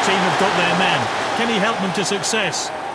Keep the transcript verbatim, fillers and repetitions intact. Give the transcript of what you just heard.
team have got their man. Can he help them to success?